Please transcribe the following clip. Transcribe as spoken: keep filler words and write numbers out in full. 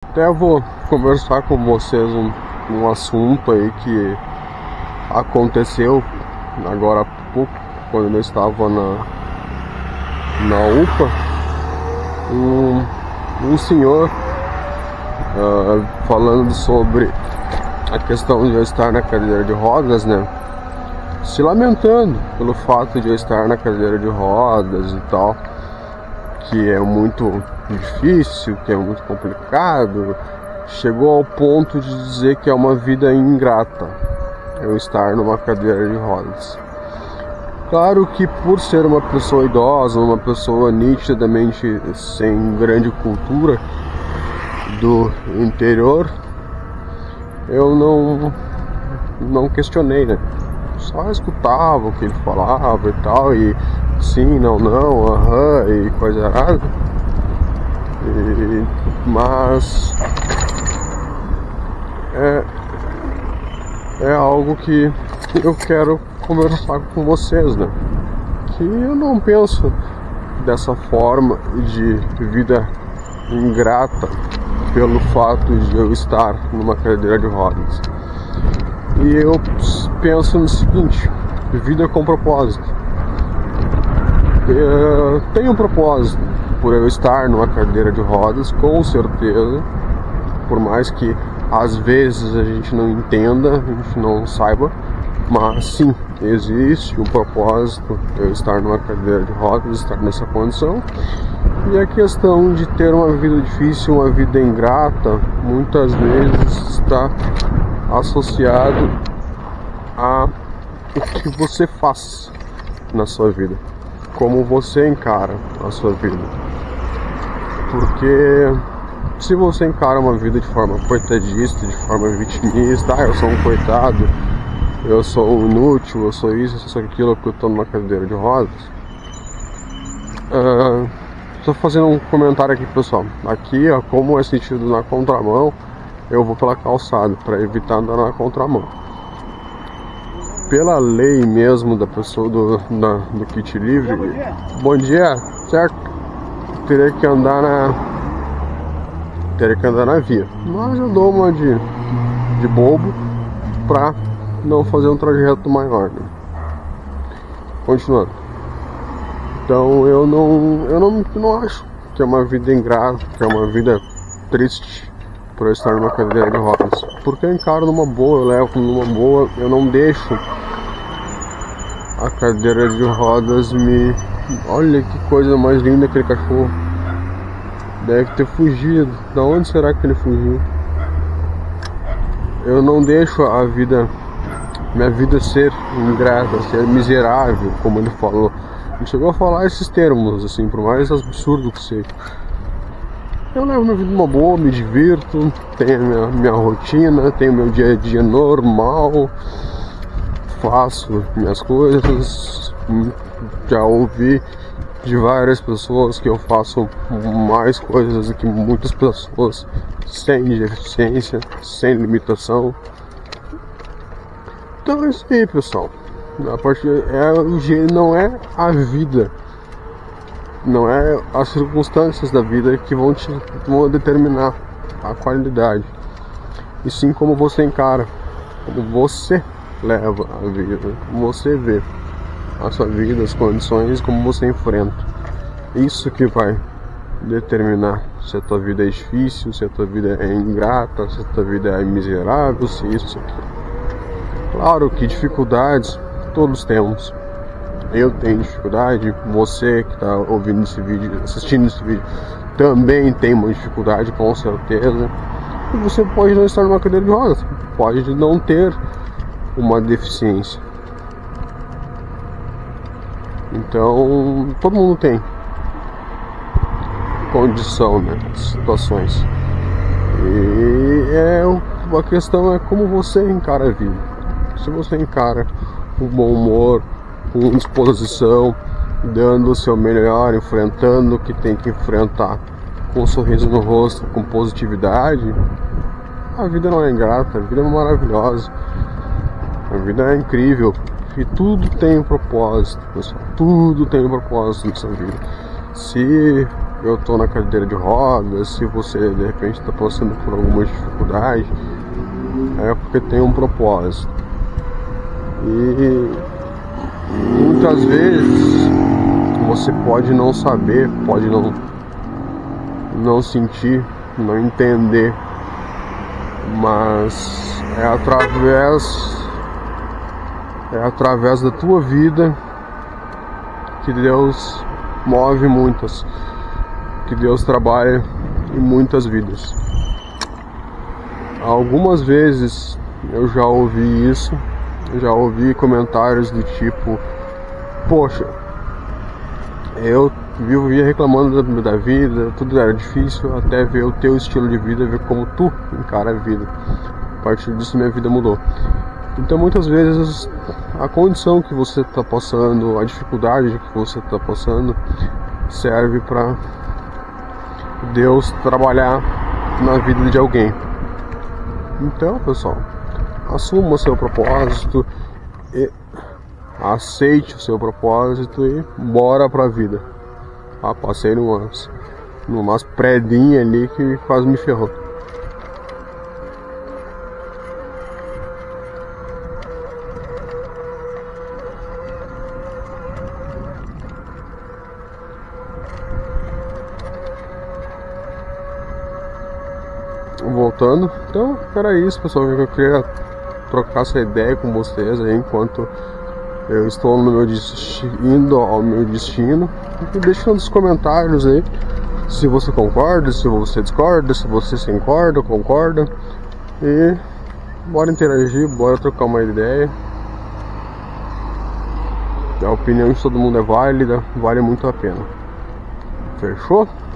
Até vou conversar com vocês um, um assunto aí que aconteceu agora há pouco, quando eu estava na, na U P A. Um, um senhor uh, falando sobre a questão de eu estar na cadeira de rodas, né? Se lamentando pelo fato de eu estar na cadeira de rodas e tal, que é muito difícil, que é muito complicado. Chegou ao ponto de dizer que é uma vida ingrata eu estar numa cadeira de rodas. Claro que por ser uma pessoa idosa, uma pessoa nitidamente sem grande cultura do interior, eu não, não questionei, né? Só escutava o que ele falava e tal, e sim, não, não, aham, e coisa errada. E, mas é, é algo que eu quero conversar com vocês, né? Que eu não penso dessa forma de vida ingrata pelo fato de eu estar numa cadeira de rodas. E eu penso no seguinte: vida com propósito. Eu tenho um propósito por eu estar numa cadeira de rodas, com certeza. Por mais que às vezes a gente não entenda, a gente não saiba, mas sim, existe um propósito eu estar numa cadeira de rodas, estar nessa condição. E a questão de ter uma vida difícil, uma vida ingrata, muitas vezes está associado a o que você faz na sua vida, como você encara a sua vida. Porque se você encara uma vida de forma coitadista, de forma vitimista, ah, eu sou um coitado, eu sou um inútil, eu sou isso, eu sou aquilo, porque eu estou numa cadeira de rodas. Estou uh, fazendo um comentário aqui, pessoal. Aqui, ó, como é sentido na contramão, eu vou pela calçada para evitar andar na contramão. Pela lei mesmo da pessoa do, da, do kit livre, bom dia, bom dia, certo? Teria que andar na teria que andar na via, mas eu dou uma de, de bobo pra não fazer um trajeto maior, né? Continuando. Então eu não eu não, não acho que é uma vida ingrata, que é uma vida triste por eu estar numa cadeira de rodas, porque eu encaro numa boa, eu levo numa boa, eu não deixo a cadeira de rodas me... Olha que coisa mais linda aquele cachorro. Deve ter fugido. Da onde será que ele fugiu? Eu não deixo a vida, minha vida ser ingrata, ser miserável, como ele falou. Ele chegou a falar esses termos, assim, por mais absurdo que seja. Eu levo minha vida uma boa, me divirto, tenho a minha, minha rotina, tenho meu dia a dia normal, faço minhas coisas. Já ouvi de várias pessoas que eu faço mais coisas do que muitas pessoas, sem deficiência, sem limitação. Então é isso aí, pessoal. A partir é, não é a vida, não é as circunstâncias da vida que vão te vão determinar a qualidade, e sim como você encara, como você leva a vida, como você vê a sua vida, as condições, como você enfrenta. Isso que vai determinar se a tua vida é difícil, se a tua vida é ingrata, se a tua vida é miserável, se isso, se aquilo. Claro que dificuldades todos temos. Eu tenho dificuldade, você que está ouvindo esse vídeo, assistindo esse vídeo, também tem uma dificuldade, com certeza. E você pode não estar numa cadeira de rodas, pode não ter uma deficiência. Então, todo mundo tem condição, né, situações. E é, a questão é como você encara a vida. Se você encara com bom humor, com disposição, dando o seu melhor, enfrentando o que tem que enfrentar, com um sorriso no rosto, com positividade, a vida não é ingrata, a vida é maravilhosa, a vida é incrível. E tudo tem um propósito, pessoal. Tudo tem um propósito nessa vida. Se eu tô na cadeira de rodas, se você de repente está passando por alguma dificuldade, é porque tem um propósito. E muitas vezes você pode não saber, pode não, não sentir, não entender, mas é através, é através da tua vida que Deus move muitas, que Deus trabalha em muitas vidas. Algumas vezes eu já ouvi isso, já ouvi comentários do tipo: poxa, eu vivia reclamando da, da vida, tudo era difícil, até ver o teu estilo de vida, ver como tu encara a vida. A partir disso minha vida mudou. Então muitas vezes a condição que você está passando, a dificuldade que você está passando, serve para Deus trabalhar na vida de alguém. Então, pessoal, assuma o seu propósito e aceite o seu propósito e bora pra vida. Ah, passei numas, numas predinhas ali que quase me ferrou. Voltando, então era isso, pessoal, eu queria trocar essa ideia com vocês aí enquanto eu estou no meu destino, indo ao meu destino. E deixa nos comentários aí se você concorda, se você discorda, se você se concorda, concorda. E bora interagir, bora trocar uma ideia. A opinião de todo mundo é válida, vale muito a pena. Fechou?